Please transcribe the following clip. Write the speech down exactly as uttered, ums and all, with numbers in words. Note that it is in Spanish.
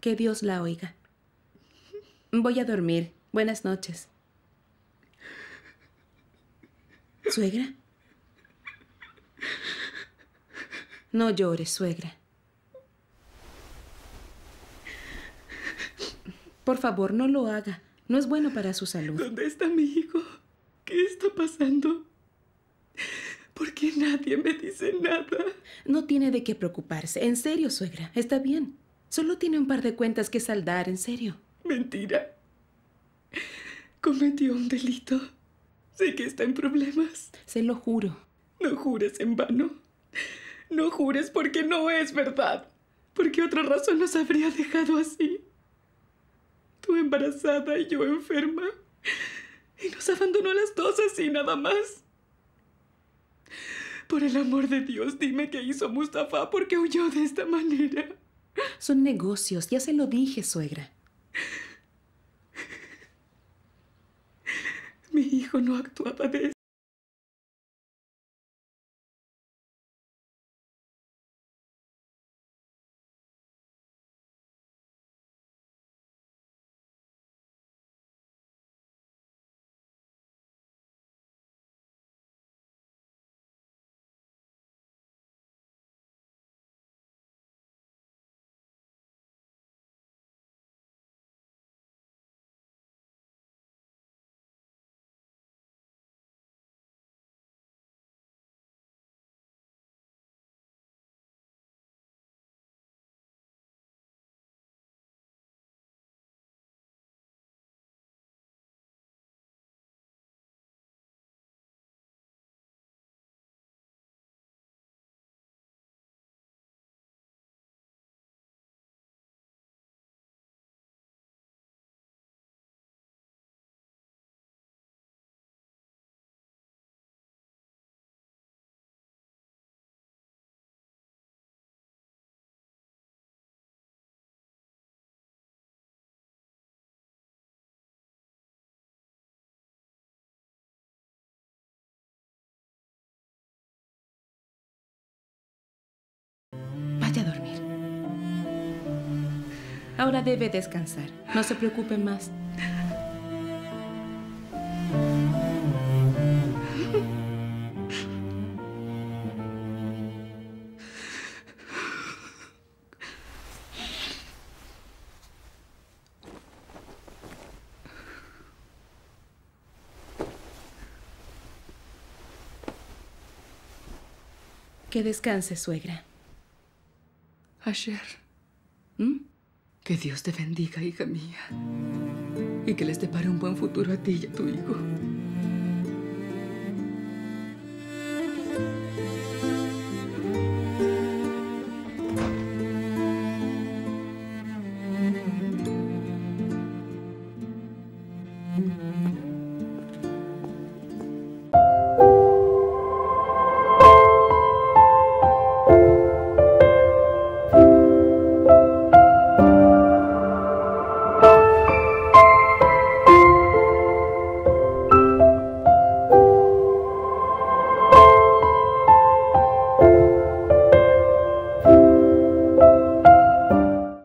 Que Dios la oiga. Voy a dormir. Buenas noches. ¿Suegra? No llores, suegra. Por favor, no lo haga. No es bueno para su salud. ¿Dónde está mi hijo? ¿Qué está pasando? ¿Por qué nadie me dice nada? No tiene de qué preocuparse. En serio, suegra. Está bien. Solo tiene un par de cuentas que saldar, en serio. Mentira. Cometió un delito. Sé que está en problemas. Se lo juro. No jures en vano. No jures porque no es verdad. ¿Por qué otra razón nos habría dejado así? Tú embarazada y yo enferma. Y nos abandonó a las dos así nada más. Por el amor de Dios, dime qué hizo Mustafa porque huyó de esta manera. Son negocios. Ya se lo dije, suegra. Mi hijo no actuaba de eso. Vaya a dormir. Ahora debe descansar. No se preocupe más. Que descanse, suegra. Asher. ¿Mm? Que Dios te bendiga, hija mía. Y que les depare un buen futuro a ti y a tu hijo. Mm-hmm.